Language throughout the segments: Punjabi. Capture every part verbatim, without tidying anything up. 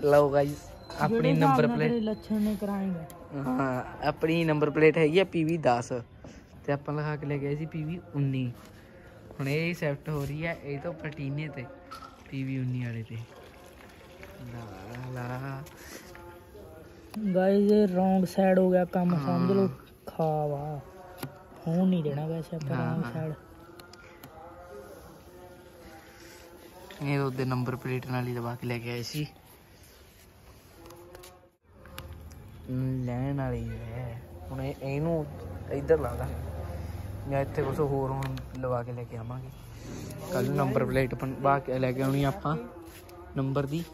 लो गाइस अपनी नंबर प्लेट लक्षण ने कराएंगे। हाँ अपनी नंबर प्लेट हैगी है पी वी दस ते आपां लिखा के लेके आए सी पी वी उन्नी। हुण ये शिफ्ट हो रही है ये तो पटीने ते पी वी उन्नी वाले ते ला ला गाइस ये रॉन्ग साइड हो गया काम समझ लो खावा होने नहीं देना वैसे अपन रॉन्ग साइड ये ਉਹਦੇ ਨੰਬਰ ਪਲੇਟ ਨਾਲ ਹੀ ਦਬਾ ਕੇ ਲੈ ਕੇ ਆਏ ਸੀ ਲੈਣ ਵਾਲੀ ਹੈ ਹੁਣ ਇਹਨੂੰ ਇੱਧਰ ਲਾ ਦਾਂ ਜਾਂ ਇੱਥੇ ਕੁਛ ਹੋਰ ਹੁਣ ਲਵਾ ਕੇ ਲੈ ਕੇ ਆਵਾਂਗੇ ਕੱਲ ਨੰਬਰ ਪਲੇਟ ਬਣਾ ਕੇ ਲੈ ਕੇ ਆਉਣੀ ਆਪਾਂ ਨੰਬਰ ਦੀ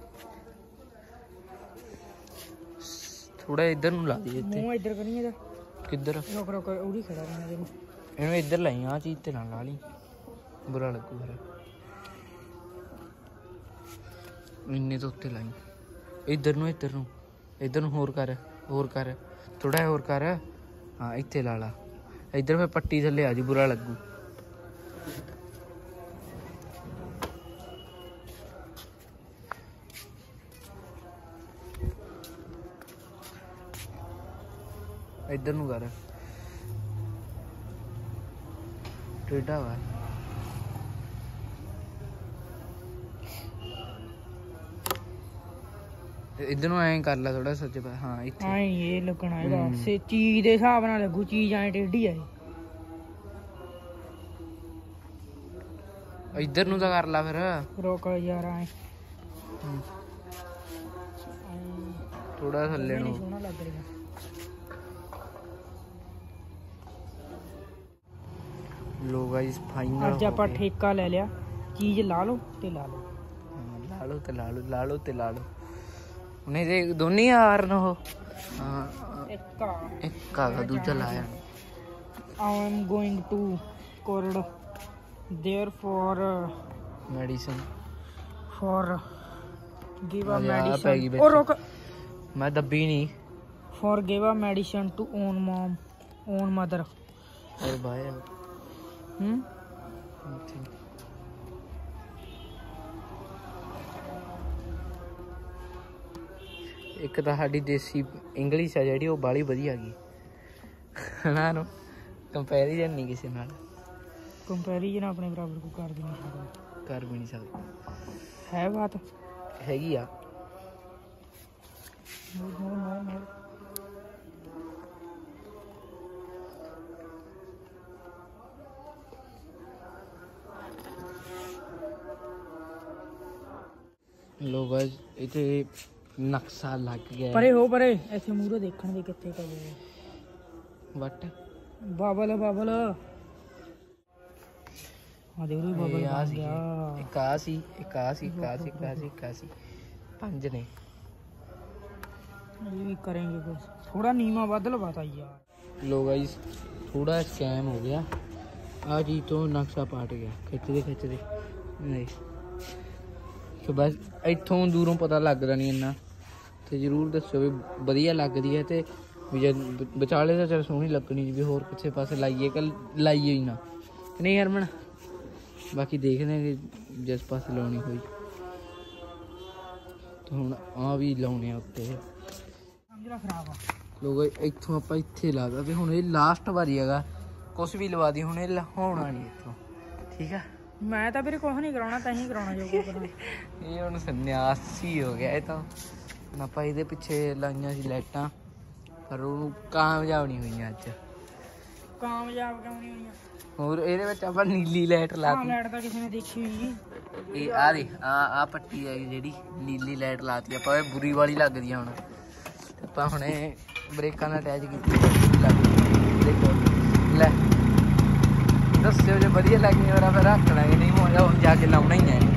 ਥੋੜਾ ਇੱਧਰ ਨੂੰ ਲਾ ਦਈਏ ਇੱਥੇ ਮੂੰਹ ਇੱਧਰ ਕਰੀਏ ਇਹਦਾ ਕਿੱਧਰ ਰੁਕ ਰੁਕ ਉਹਦੀ ਖੜਾ ਰਹਿਣਾ ਇਹਨੂੰ ਇਹਨੂੰ ਇੱਧਰ ਲਾਈ ਆ ਚੀਜ਼ ਤੇ ਨਾਲ ਲਾ ਲਈ ਬੁਰਾ ਲੱਗੂ ਫਿਰ इन्ने तो उत्ते लाई इधर नूं इधर नूं इधर नूं होर कर होर कर थोड़ा होर कर हाँ इत्थे ला ला इधर फिर पट्टी थल्ले आ जी बुरा लगू इधर नूं कर टेढ़ा वा इधर ऐ कर ला थोड़ा सच्चे पास हाँ इत्थे हाँ ये लगना है से चीज दे हिसाब नाल लगू चीज ऐ टेढ़ी है इधर नु तो कर ला फिर रोक यार ऐ थोड़ा थल्ले नु सोना लग रहा लो गाइस फाइनल आज आप ठेका ले लिया चीज ला लो ते ला लो ला लो ते ला लो ला लो ते ला लो उन्हें दे दोनों यार न हो एक का एक का दूसरा लाया I am going to corridor there for medicine for give a medicine और रोक मैं दबी नहीं for give a medicine to own mom own mother और भाई हम्म एक तो साड़ी देसी इंग्लिश है जी बाली वधिया गई ना नो कंपैरिजन नहीं किसी नाल कंपैरिजन अपने बराबर को कर भी नहीं सकता कर भी नहीं सकता है बात हैगी आ नो नो नो लो गाइस इथे नक्शा लग गया परे हो परे ऐसे मूरे देखने दे कितने का वो वट बाबल बाबल हां देख लो बाबल आ गया इक्यासी इक्यासी इक्यासी इक्यासी इक्यासी पांच ने ये भी करेंगे कुछ थोड़ा नीमा बदल बाता यार लो गाइस थोड़ा स्कैम हो गया आ जी तो नक्शा पाट गया खिंचते खिंचते नहीं तो बस इत्थों दूरों पता लगदा नहीं इन्ना तो जरूर दस्सो भी वधिया लगदी है ते भी जद विचाले तो चल सोहनी लगनी भी होर किसी पासे लाइए कल लाइए ही ना नहीं हरमन बाकी देखने कि जिस पास लाउनी हुई तो हुण आ भी लाउने उत्ते समझना खराब आ लोग इत्थों आपां इत्थे लादा ते हुण इह लास्ट वारी हैगा कुछ भी लवा दी हुण इह होना नहीं इत्थों ठीक है मैं तो फिर कुछ नहीं कराना तहीं कराना जो कुछ करना ये हुण सन्यासी हो गया ये तो ਆਪਾਂ ਇਹਦੇ ਪਿੱਛੇ ਲਾਈਆਂ ਸੀ ਲਾਈਟਾਂ ਪਰ ਉਹ ਕਾਮਯਾਬ ਨਹੀਂ ਹੋਈਆਂ ਅੱਜ ਕਾਮਯਾਬ ਕਿਉਂ ਨਹੀਂ ਹੋਈਆਂ ਹੋਰ ਇਹਦੇ ਵਿੱਚ ਆਪਾਂ ਨੀਲੀ ਲਾਈਟ ਲਾਤੀ ਲਾਈਟ ਤਾਂ ਕਿਸੇ ਨੇ ਦੇਖੀ ਹੋਈ ਇਹ ਆ ਦੇ ਆ ਆ ਪੱਟੀ ਹੈ ਜਿਹੜੀ ਨੀਲੀ ਲਾਈਟ ਲਾਤੀ ਆਪਾਂ ਇਹ ਬੁਰੀ ਵਾਲੀ ਲੱਗਦੀ ਆ ਹੁਣ ਆਪਾਂ ਹੁਣੇ ਬ੍ਰੇਕਾਂ ਨਾਲ ਅਟੈਚ ਕੀਤੀ ਦੇਖੋ ਲੈ ਦੱਸਿਓ ਜੇ ਵਧੀਆ ਲੱਗੀ ਮੇਰਾ ਫਿਰ ਰੱਖ ਲਾਂਗੇ ਨਹੀਂ ਹੋਇਆ ਹੁਣ ਜਾ ਕੇ ਲਾਉਣਾ ਹੀ ਹੈ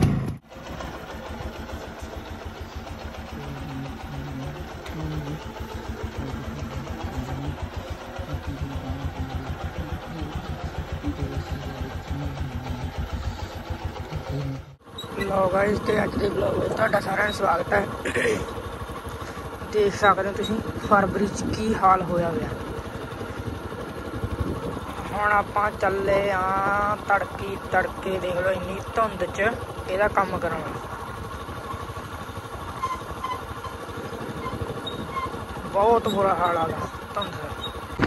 लो गाइस ते अज दे ब्लॉग विच तुहाडा सारिਆਂ ਦਾ स्वागत है देख सकते हो तुसीं फरवरी च की हाल होया होया हुण आपां चले आ तड़की तड़के देख लो इन्नी धुंद च इहदा काम कराउणा ਬਹੁਤ ਬੁਰਾ ਹਾਲ ਆ ਗਿਆ ਧੁੰਦ ਦਾ।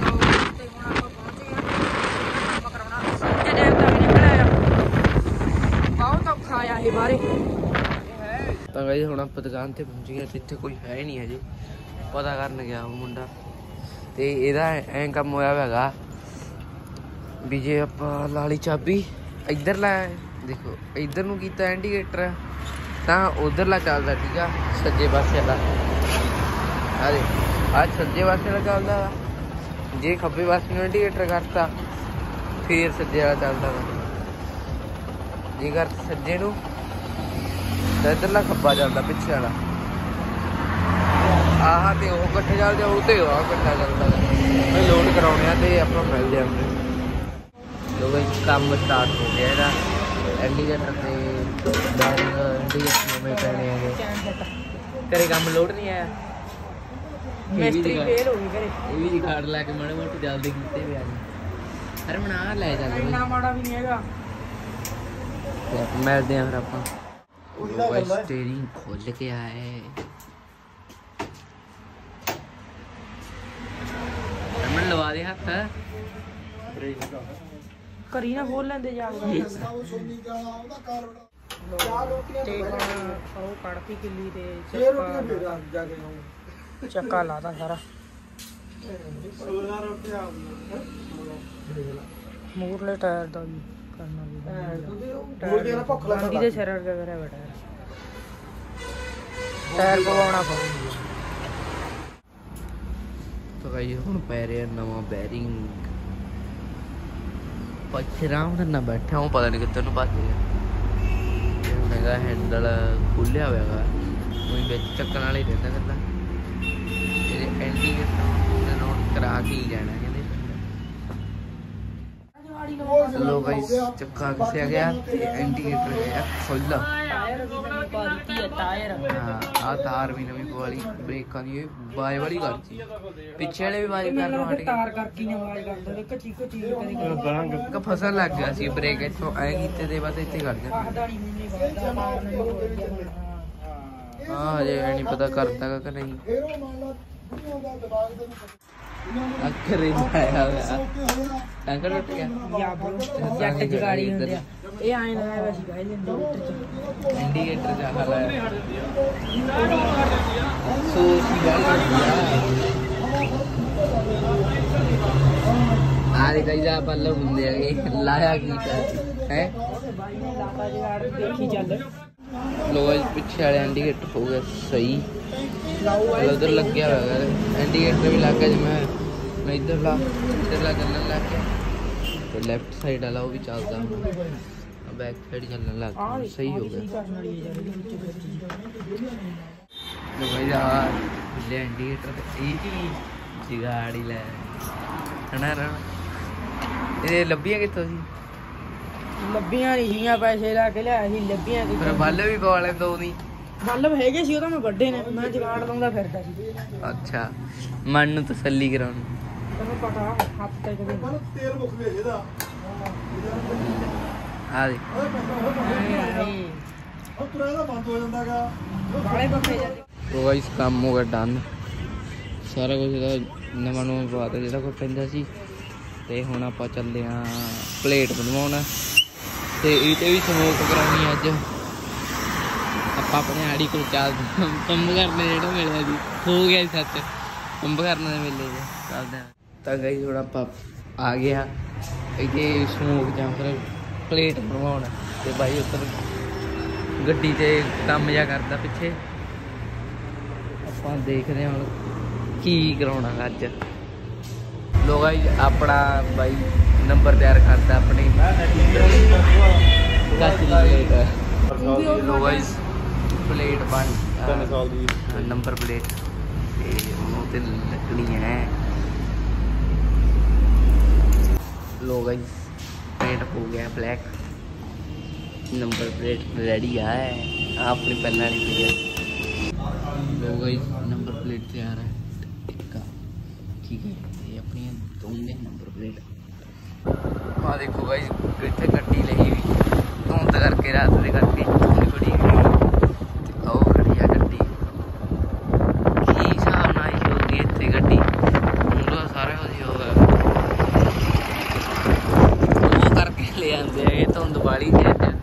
ਬਹੁਤ ਔਖਾ ਆਇਆ ਇਹ ਬਾਰੇ ਤਾਂ ਗਾਇਸ ਹੁਣ ਆਪਾਂ ਦੁਕਾਨ ਤੇ ਪਹੁੰਚ ਗਏ ਤੇ ਇੱਥੇ ਕੋਈ ਹੈ ਨਹੀਂ ਹਜੇ, ਪਤਾ ਕਰਨ ਗਿਆ ਉਹ ਮੁੰਡਾ। ਤੇ ਇਹਦਾ ਐਂ ਕੰਮ ਹੋਇਆ ਹੈਗਾ ਵੀ ਜੇ ਆਪਾਂ ਲਾ ਲਈ ਚਾਬੀ ਇੱਧਰ ਲਾ, ਦੇਖੋ ਇੱਧਰ ਨੂੰ ਕੀਤਾ ਇੰਡੀਕੇਟਰ ਤਾਂ ਉਧਰਲਾ ਚੱਲਦਾ, ਠੀਕ ਆ ਸੱਜੇ ਪਾਸੇ ਵਾਲਾ। ਆ ਦੇ ਆ ਸੱਜੇ ਪਾਸੇ ਵਾਲਾ ਚੱਲਦਾ ਵਾ, ਜੇ ਖੱਬੇ ਪਾਸੇ ਨੂੰ ਇੰਡੀਕੇਟਰ ਕਰਤਾ ਫੇਰ ਸੱਜੇ ਵਾਲਾ ਚੱਲਦਾ ਵਾ, ਜੇ ਕਰ ਸੱਜੇ ਨੂੰ ਤਾਂ ਇੱਧਰਲਾ ਖੱਬਾ ਚੱਲਦਾ ਪਿੱਛੇ ਵਾਲਾ। ਆਹ ਤੇ ਉਹ ਇਕੱਠੇ ਚੱਲਦੇ ਉਹ ਤੇ ਉਹ ਇਕੱਠਾ ਚੱਲਦਾ। ਮੈਂ ਲੋਡ ਕਰਾਉਣੇ ਆ ਤੇ ਆਪਾਂ ਮਿਲਦੇ ਆਂ। ਲੋਕਾਂ ਕੰਮ ਸਟਾਰਟ ਹੋ ਗਿਆ ਇਹਦਾ, ਇੰਡੀਕੇਟਰ ਤੇ ਬੈਰਿੰਗ ਇੰਡੀਕੇਟਰ ਨਵੇਂ ਪੈਣੇ ਹੈਗੇ। ਘਰੇ ਕੰਮ ਲੋਡ ਨਹੀਂ ਆਇਆ, ਮਿਸਤਰੀ ਫੇਲ ਹੋ ਗਈ ਘਰੇ। ਇਹ ਵੀ ਰਿਕਾਰਡ ਲੈ ਕੇ ਮਾੜੇ ਮੋਟੇ ਜਲਦੀ ਕੀਤੇ ਵੀ ਆ। ਅਰੇ ਮਨਾ ਲੈ ਜਾਂਦੇ ਇੰਨਾ ਮਾੜਾ ਵੀ ਨਹੀਂ ਹੈਗਾ। ਮਿਲਦੇ ਆਂ ਫਿਰ ਆਪਾਂ। ਸਟੀਅਰਿੰਗ ਖੋਲ ਕੇ ਆਏ ਅਮਨ, ਲਵਾ ਦੇ ਹੱਥ ਕਰੀ ਨਾ ਖੋਲ ਲੈਂਦੇ ਜਾ ਕੇ। ਤੇ ਉਹ ਕੜਤੀ ਕਿੱਲੀ ਤੇ ਚੱਕਾ ਚੱਕਾ ਲਾਤਾ ਸਾਰਾ। ਮੂਰਲੇ ਟਾਇਰ ਦਾ ਵੀ ਕਰਨਾ ਵੀ ਟਾਇਰ ਦੇ ਸਿਰ ਵਰਗਾ ਕਰਿਆ ਬੈਠਾ ਟਾਇਰ ਪਵਾਉਣਾ ਪਊ। ਤਾਂ ਗਾਈ ਹੁਣ ਪੈ ਰਿਹਾ ਨਵਾਂ ਬੈਰਿੰਗ। ਪੱਛੇ ਰਾਮ ਨਾਲ ਬੈਠਾ ਹੂੰ, ਪਤਾ ਨਹੀਂ ਕਿੱਧਰ ਨੂੰ ਭੱਜ ਗਿਆ। ਹੈਗਾ ਹੈਂਡਲ ਖੁੱਲਿਆ ਹੋਇਆ ਗਾ, ਕੋਈ ਵਿੱਚ ਚੱਕਣ ਵਾਲੇ ਰਹਿੰਦਾ ਕਰਦਾ। ਇਹਦੇ ਇੰਡੀਕੇਟਰ ਨੋਟ ਕਰਾ ਕੇ ਹੀ ਜਾਣਾ ਕਹਿੰਦੇ। ਲੋ ਗਾਇਸ ਚੱਕਾ ਘਸਿਆ ਗਿਆ ਤੇ ਇੰਡੀਕੇਟਰ ਗਿਆ ਖੁੱਲਾ। ਹਾਂ ਆ ਤਾਰ ਵੀ ਨਵੀਂ ਪਵਾਲੀ, ਬ੍ਰੇਕਾਂ ਦੀ ਬਾਏ ਵਾਲੀ ਕਰਤੀ, ਪਿੱਛੇ ਵਾਲੇ ਵੀ ਬਾਏ ਕਰਨ ਹਟ ਗਏ। ਤਾਰ ਕਰਕੇ ਨਾ ਆਵਾਜ਼ ਕਰਦਾ ਵੇ ਕੱਚੀ ਕੱਚੀ ਕਰੀ ਕ ਫਸਣ ਲੱਗ ਗਿਆ ਸੀ ਬ੍ਰੇਕ ਇੱਥੋਂ ਐ ਕੀਤੇ ਤੇ ਬਸ ਇੱਥੇ ਕਰ ਗਿਆ। ਹਾਂ ਹਜੇ ਨਹੀਂ ਪਤਾ ਕਰਦਾ ਕਿ ਨਹੀਂ। ਅੱਖਰੇ ਆਇਆ ਹੋਇਆ ਟੈਂਕਰ ਟੁੱਟ ਗਿਆ। ਜੱਟ ਜਗਾੜੀ ਹੁੰਦੇ ਆ ਇਹ ਐਂ ਲਾਇਆ ਵਾ ਸੀ ਗਾਇ ਇੰਡੀਕੇਟਰ ਚ ਇੰਡੀਕੇਟਰ ਦਾ ਹਾਲ ਹੈ ਸੋ ਸੀ ਗੱਲ ਆ ਦੇ ਕਈ ਜਾ ਪੱਲ ਹੁੰਦੇ ਆ ਲਾਇਆ ਕੀ ਹੈ ਲਾਤਾ ਜਗਾੜ ਦੇਖੀ ਚੱਲ। ਲੋਕ ਪਿੱਛੇ ਵਾਲੇ ਇੰਡੀਕੇਟਰ ਹੋ ਗਿਆ ਸਹੀ, ਉਧਰ ਲੱਗਿਆ ਹੋਇਆ ਇੰਡੀਕੇਟਰ ਵੀ ਲੱਗ ਗਿਆ। ਜਿਵੇਂ ਮੈਂ ਇੱਧਰ ਲਾ ਇੱਧਰ ਲਾ ਚੱਲਣ ਲੱਗ ਗਿਆ ਤੇ ਲੈਫਟ ਸਾਈਡ ਵਾਲਾ ਉਹ ਵੀ ਚੱਲਦਾ, ਬੈਕ ਸਾਈਡ ਚੱਲਣ ਲੱਗ ਗਿਆ, ਸਹੀ ਹੋ ਗਿਆ। ਭਾਈ ਆ ਲੈ ਇੰਡੀਕੇਟਰ ਤੇ ਇਹ ਕੀ ਜਗਾੜੀ ਲੈ ਹਨਾ ਰਨ। ਇਹ ਲੱਭੀਆਂ ਕਿੱਥੋਂ ਸੀ? ਲੱਭੀਆਂ ਨਹੀਂ ਸੀਗੀਆਂ, ਪੈਸੇ ਲਾ ਕੇ ਲਿਆਇਆ ਸੀ। ਲੱਭੀਆਂ ਫਿਰ ਬੱਲ ਵੀ ਪਵਾ ਲੈ ਦੋ ਨਹੀਂ ਬੱਲਬ ਹੈਗੇ ਸੀ, ਉਹ ਤਾਂ ਮੈਂ ਵੱਡੇ ਨੇ, ਮੈਂ ਜਗਾੜ ਲਾਉਂਦਾ ਫਿਰਦਾ ਸੀ। ਅੱਛਾ ਮਨ ਨੂੰ ਤਸੱਲੀ ਕਰਾਉਣੀ। ਤੈਨੂੰ ਪਤਾ ਹੱਥ ਤੇ ਕਦੇ ਤੇਲ ਮੁੱਕ ਗਿਆ ਇਹਦਾ ਆ ਦੇ ਉਹ ਤੁਰੇ ਦਾ ਬੰਦ ਹੋ ਜਾਂਦਾਗਾ ਬਾਲੇ ਬੱਫੇ ਜਾਂਦੇ। तो गाइस काम हो गया डन सारा कुछ नवा नवा पवाता जो कोई पैंदा सी ते हुण आपां चले आ प्लेट बनवाउण ते इहते भी स्मोक कराउणी अज आपां अपने आड़ी कोल चाल पंप करने जेहड़ा मिलिया जी हो गया सच पंप करने दे मेले च चलदे तां गाइस हुण आपां आ गया इहते स्मोक जां फिर प्लेट बनवाउण ते भाई उत्तर गड्डी ते काम जा करदा पिछे ਆਪਾਂ ਦੇਖਦੇ ਹਾਂ ਹੁਣ ਕੀ ਕਰਾਉਣਾ ਅਜ। ਲੋ ਗਾਇਸ ਆਪਣਾ ਬਾਈ ਨੰਬਰ ਤਿਆਰ ਕਰਦਾ ਆਪਣੀ ਕੱਚ ਦੀ ਪਲੇਟ। ਲੋ ਗਾਇਸ ਪਲੇਟ ਬਣ ਤਿੰਨ ਸਾਲ ਦੀ ਨੰਬਰ ਪਲੇਟ ਤੇ ਉਹਨੂੰ ਤੇ ਲੱਗਣੀ ਹੈ। ਲੋ ਗਾਇਸ ਪਲੇਟ ਹੋ ਗਿਆ ਬਲੈਕ, ਨੰਬਰ ਪਲੇਟ रेडी है अपनी पहला नहीं पी है। लो गाइस नंबर प्लेट तैयार है टिक्का ठीक है ये अपनी दोनों नंबर प्लेट आ देखो गाइस इतने गड्डी लही हुई धुंध करके रात के करके धुंध बड़ी आओ खड़ी है गड्डी की हिसाब ना ही होगी इतने ਲੈ ਆਂਦੇ ਹੈਗੇ ਧੁੰਦ ਵਾਲੀ ਤੇ ਅੱਜ